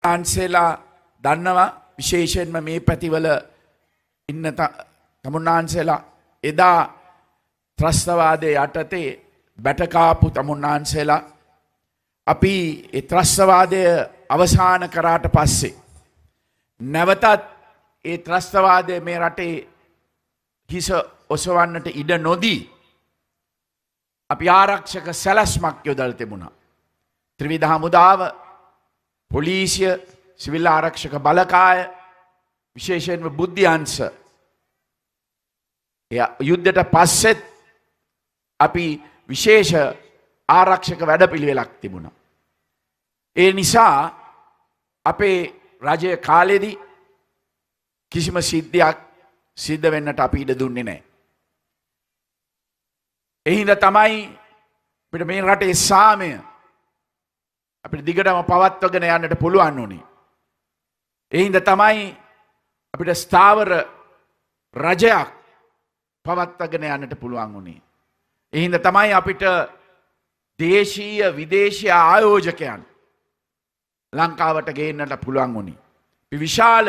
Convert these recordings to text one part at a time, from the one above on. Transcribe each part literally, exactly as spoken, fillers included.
ආන්සේලා දන්නවා විශේෂයෙන්ම මේ පැතිවල ඉන්න තමුන්නාන්සේලා එදා ත්‍රස්තවාදයේ යටතේ බැටකාපු තමුන්නාන්සේලා අපි ඒ ත්‍රස්තවාදය අවසන් කරාට පස්සේ නැවතත් ඒ ත්‍රස්තවාදය මේ රටේ හිස ඔසවන්නට ඉඩ නොදී අපි ආරක්ෂක සැලැස්මක් යොදලා තිබුණා. ත්‍රිවිධ හමුදාව, පොලිසිය, සිවිල් ආරක්ෂක බලකාය, විශේෂයෙන්ම බුද්ධි අංශ යුද්ධයට පස්සෙත් අපි විශේෂ ආරක්ෂක වැඩපිළිවෙලක් තිබුණා. ඒ නිසා අපේ රජයේ කාලෙදී කිසිම සිද්ධියක් සිද්ධ වෙන්නට අපි ඉඩ දුන්නේ නැහැ. ඒ හින්දා තමයි අපිට මේ රටේ සාමය අපිට දිගටම පවත්වාගෙන යන්නට පුළුවන් උනේ. ඒ හින්දා තමයි අපිට ස්ථාවර රජයක් පවත්වාගෙන යන්නට පුළුවන් උනේ. ඒ හින්දා තමයි අපිට දේශීය විදේශීය ආයෝජකයන් ලංකාවට ගේන්නට පුළුවන් උනේ. අපි විශාල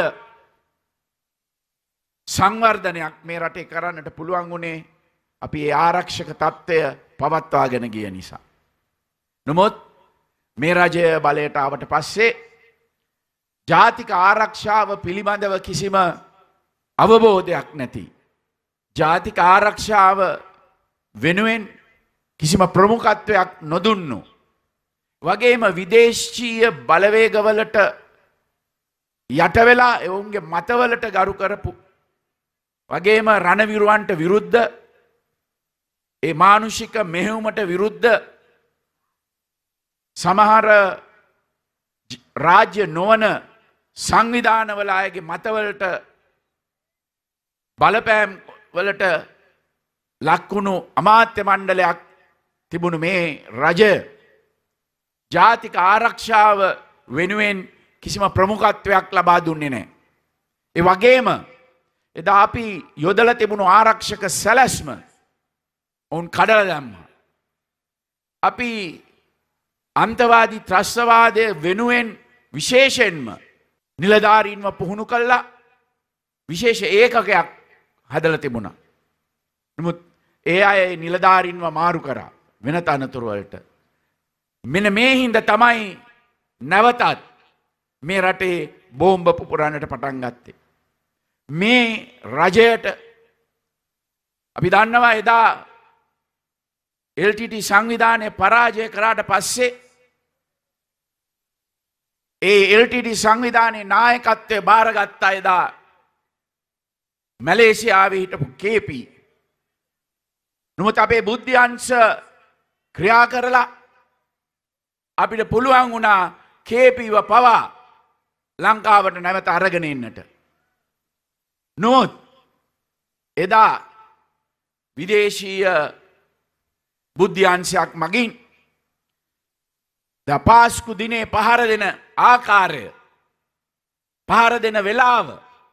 සංවර්ධනයක් මේ රටේ කරන්නට පුළුවන් උනේ අපි ඒ ආරක්ෂක තත්ත්වය පවත්වාගෙන ගිය නිසා. නමුත් මේ රජය බලයට ආවට පස්සේ ජාතික ආරක්ෂාව පිළිබඳව කිසිම අවබෝධයක් නැති, ජාතික ආරක්ෂාව වෙනුවෙන් කිසිම ප්‍රමුඛත්වයක් නොදුන්නු, වගේම විදේශීය බලවේගවලට යට වෙලා ඔවුන්ගේ මතවලට ගරු කරපු, වගේම රණවිරුවන්ට විරුද්ධ, ඒ මානුෂික මෙහෙයුමට විරුද්ධ සමහර රාජ්‍ය නොවන සංවිධානවල අයගේ මතවලට බලපෑම් වලට ලක්වුණු අමාත්‍ය මණ්ඩලයක් තිබුණු මේ රජය ජාතික ආරක්ෂාව වෙනුවෙන් කිසිම ප්‍රමුඛත්වයක් ලබා දුන්නේ නැහැ. ඒ වගේම එදා අපි යොදලා තිබුණු ආරක්ෂක සැලැස්ම ඔවුන් කඩලා දැම්මා. අපි අන්තවාදී ත්‍රස්තවාදය වෙනුවෙන් විශේෂයෙන්ම නිලධාරීන්ව පුහුණු කළා විශේෂ ඒකකයක් හදලා තිබුණා. නමුත් ඒ අය නිලධාරීන්ව මාරු කරා වෙන තනතුරු වලට. මෙන්න මේ හින්දා තමයි නැවතත් මේ රටේ බෝම්බ පුපුරන්නට පටන් ගත්තේ. මේ රජයට අපි දන්නවා එදා එල් ටී ටී සංවිධානය පරාජය කරාට පස්සේ ඒ එල් ටී ටී සංවිධානයේ නායකත්වය බාරගත්තා එදා මැලේසියාවේ හිටපු කේ පී. නමුත් අපේ බුද්ධි අංශ ක්‍රියා කරලා අපිට පුළුවන් වුණා කේ පීව පවා ලංකාවට නැවත අරගෙන එන්නට. නමුත් එදා විදේශීය බුද්ධි අංශයක් මගින් ද පාස්කු දිනේ පහර දෙන ආකාරය, පහර දෙන වේලාව,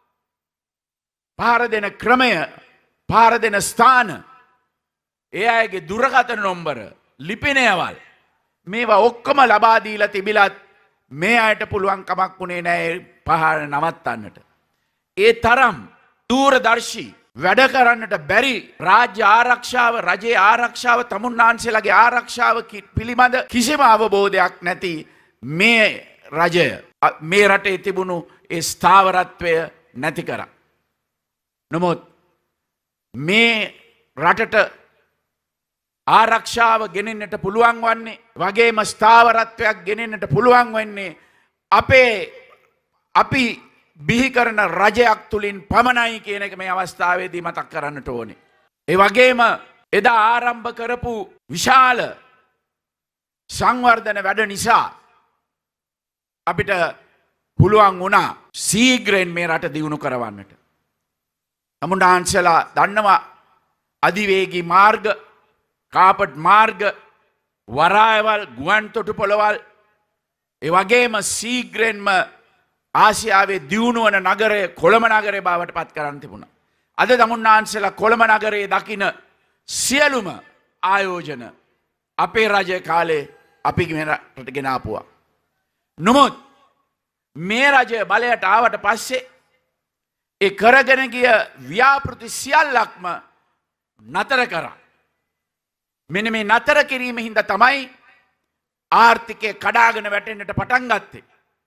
පහර දෙන ක්‍රමය, පහර දෙන ස්ථාන, ඒ අයගේ දුරකථන නම්බර, ලිපිනයවල් මේවා ඔක්කොම ලබා දීලා තිබිලත් මේ අයට පුළුවන් කමක් වුණේ නැහැ පහර නවත්තන්නට. ඒ තරම් දූරදර්ශී වැඩ කරන්නට බැරි රාජ්‍ය ආරක්ෂාව, රජයේ ආරක්ෂාව, තමුන්නාන්සේලාගේ ආරක්ෂාව පිළිබඳ කිසිම අවබෝධයක් නැති මේ රජය මේ රටේ තිබුණු ඒ ස්ථාවරත්වය නැති කරා. නමුත් මේ රටට ආරක්ෂාව ගෙනෙන්නට පුළුවන් වන්නේ, වගේම ස්ථාවරත්වයක් ගෙනෙන්නට පුළුවන් වෙන්නේ අපේ අපි බිහි කරන රජයක් තුලින් පමණයි කියන එක මේ අවස්ථාවේදී මතක් කරන්නට ඕනේ. ඒ වගේම එදා ආරම්භ කරපු විශාල සංවර්ධන වැඩ නිසා අපිට පුළුවන් වුණා ශීඝ්‍රයෙන් මේ රට දියුණු කරවන්නට. තමුන්නාන්සලා දන්නවා අධිවේගී මාර්ග, කාපට් මාර්ග, වරායවල්, ගුවන් තොටුපළවල්, ඒ වගේම ශීඝ්‍රයෙන්ම ආසියාවේ දියුණු වන නගරය කොළඹ නගරය බවට පත් කරන්න තිබුණා. අද තමුන්නාන්සලා කොළඹ නගරයේ දකින සියලුම ආයෝජන අපේ රජයේ කාලේ අපි මේ රටට ගෙන ආපුවා. නමුත් මේ රජය බලයට ආවට පස්සේ ඒ කරගෙන ගිය ව්‍යාපෘති සියල්ලක්ම නතර කරා. මෙන්න මේ නතර කිරීම හින්දා තමයි ආර්ථිකය කඩාගෙන වැටෙන්නට පටන් ගත්තේ.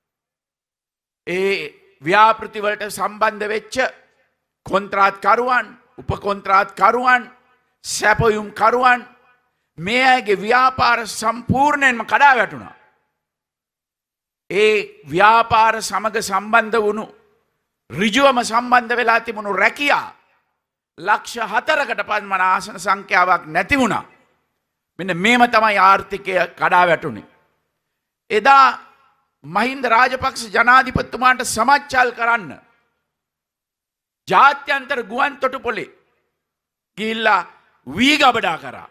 ඒ ව්‍යාපෘති වලට සම්බන්ධ වෙච්ච කොන්ත්‍රාත්කරුවන්, උපකොන්ත්‍රාත්කරුවන්, සැපයුම් කරුවන් මේ අයගේ ව්‍යාපාර සම්පූර්ණයෙන්ම කඩා වැටුණා. ඒ ව්‍යාපාර සමග සම්බන්ධ වුණු ඍජුවම සම්බන්ධ වෙලා තිබුණු රැකියා ලක්ෂ හතරකට පමණ ආසන සංඛ්‍යාවක් නැති වුණා. මෙන්න මේම තමයි ආර්ථිකය කඩා වැටුනේ. එදා මහින්ද රාජපක්ෂ ජනාධිපතිතුමාට සමච්චල් කරන්න ජාත්‍යන්තර ගුවන් තොටුපොළේ ගිහිල්ලා වී ගබඩා කරා.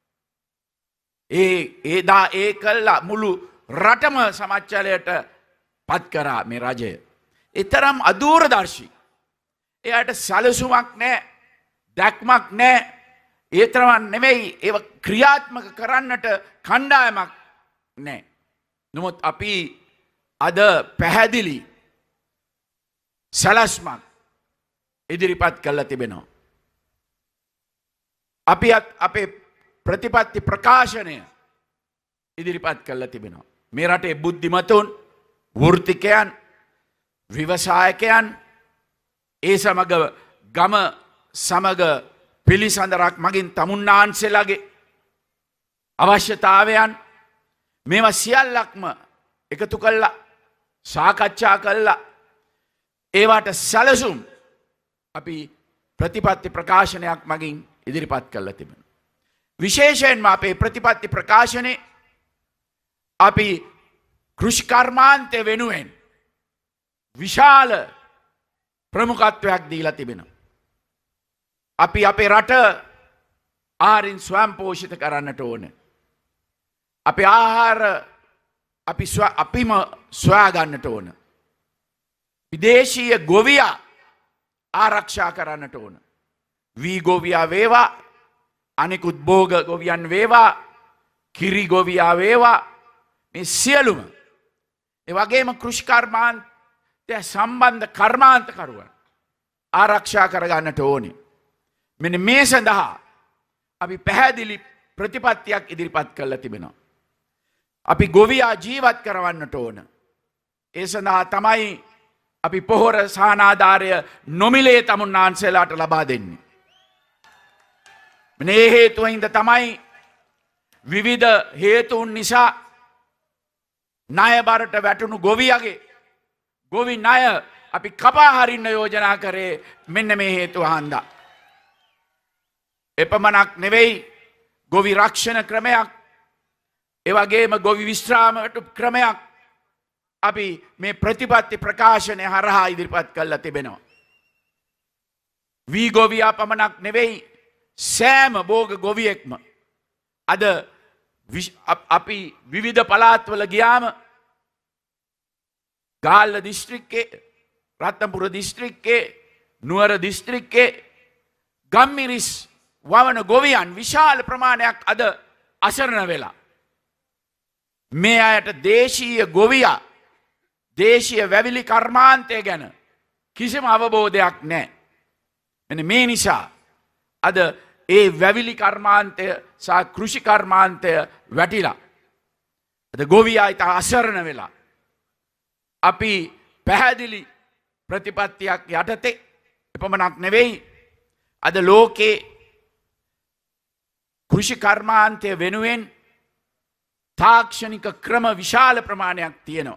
ඒ එදා ඒ කළා මුළු රටම සමච්චලයට පත් කරා මේ රජය. එතරම් අදූරදර්ශී. එයාට සැලසුමක් නැහැ, දැක්මක් නැහැ. ඒ තරම් නෙමෙයි ඒව ක්‍රියාත්මක කරන්නට කණ්ඩායමක් නැහැ. නමුත් අපි අද පැහැදිලි සැලැස්මක් ඉදිරිපත් කළා තිබෙනවා. අපි අපේ ප්‍රතිපත්ති ප්‍රකාශනය ඉදිරිපත් කළා තිබෙනවා. මේ රටේ බුද්ධිමතුන්, වෘත්තිකයන්, විවසායකයන්, ඒ සමග ගම සමග පිළිසඳරක් මගින් තමුන්නාන්සේලාගේ අවශ්‍යතාවයන් මේවා සියල්ලක්ම එකතු කළා, සාකච්ඡා කළා. ඒවට සැලසුම් අපි ප්‍රතිපත්ති ප්‍රකාශනයක් මගින් ඉදිරිපත් කළා තිබෙනවා. විශේෂයෙන්ම අපේ ප්‍රතිපත්ති ප්‍රකාශනයේ අපි කෘෂිකර්මාන්තය වෙනුවෙන් විශාල ප්‍රමුඛත්වයක් දීලා තිබෙනවා. අපි අපේ රට ආහාරින් ස්වයං පෝෂිත කරන්නට ඕනේ. අපේ ආහාර අපි අපිම සොයා ගන්නට ඕන. විදේශීය ගොවියා ආරක්ෂා කරන්නට ඕන. වී ගොවියා වේවා, අනිකුත් භෝග ගොවියන් වේවා, කිරි ගොවියා වේවා, මේ සියලුම ඒ වගේම කෘෂිකර්මාන්තය සම්බන්ධ කර්මාන්තකරුවන් ආරක්ෂා කරගන්නට ඕනේ. මෙන්න මේ සඳහා අපි පැහැදිලි ප්‍රතිපත්තියක් ඉදිරිපත් කළා තිබෙනවා. අපි ගොවියා ජීවත් කරවන්නට ඕන. ඒ සඳහා තමයි අපි පොහොර සහනාධාරය නොමිලේ තමුන්නාන්සේලාට ලබා දෙන්නේ. මේ හේතුව හින්දා තමයි විවිධ හේතුන් නිසා ණය බරට වැටුණු ගොවියගේ ගොවි ණය අපි කපා හරින්න යෝජනා කරේ මෙන්න මේ හේතුව හන්දා. එපමණක් නෙවෙයි, ගොවි රක්ෂණ ක්‍රමයක්, ඒ වගේම ගොවි විශ්‍රාම ක්‍රමයක් අපි මේ ප්‍රතිපත්ති ප්‍රකාශනය හරහා ඉදිරිපත් කළා තිබෙනවා. වී ගොවියා පමණක් නෙවෙයි, සෑම භෝග ගොවියෙක්ම අද අපි විවිධ පළාත්වල ගියාම ගාල්ල දිස්ත්‍රික්කේ, රත්නපුර දිස්ත්‍රික්කේ, නුවර දිස්ත්‍රික්කේ ගම්මිරිස් වවන ගොවියන් විශාල ප්‍රමාණයක් අද අසරණ වෙලා. මේ අයට දේශීය ගොවියා, දේශීය වැවිලි කර්මාන්තය ගැන කිසිම අවබෝධයක් නැහැ. එන්නේ මේ නිසා අද ඒ වැවිලි කර්මාන්තය සහ කෘෂි කර්මාන්තය වැටිලා අද ගොවියා ඊට අසරණ වෙලා. අපි පැහැදිලි ප්‍රතිපත්තියක් යටතේ එපමණක් නෙවෙයි, අද ලෝකේ කෘෂි කර්මාන්තය වෙනුවෙන් තාක්ෂණික ක්‍රම විශාල ප්‍රමාණයක් තියෙනවා.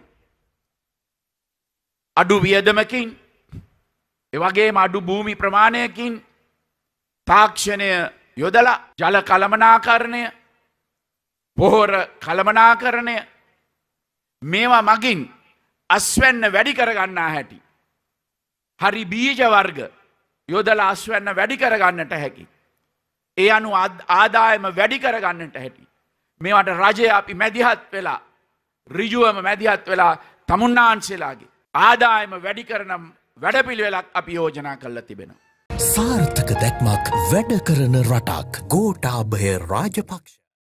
අඩු වියදමකින්, ඒ වගේම අඩු භූමි ප්‍රමාණයකින් තාක්ෂණය යොදලා ජල කළමනාකරණය, පොහොර කළමනාකරණය මේවා මගින් අස්වැන්න වැඩි කරගන්නා හැටි, හරි බීජ වර්ග යොදලා අස්වැන්න වැඩි කරගන්නට හැකි, ඒ අනුව ආදායම වැඩි කරගන්නට හැටි, මේවට රජය අපි මැදිහත් වෙලා, ඍජුවම මැදිහත් වෙලා තමුන්නාන්සේලාගේ ආදායම වැඩි කරන වැඩපිළිවෙලක් අපි යෝජනා කරලා තිබෙනවා. සාර්ථක දැක්මක් වැඩ කරන රටක්. ගෝඨාභය රාජපක්ෂ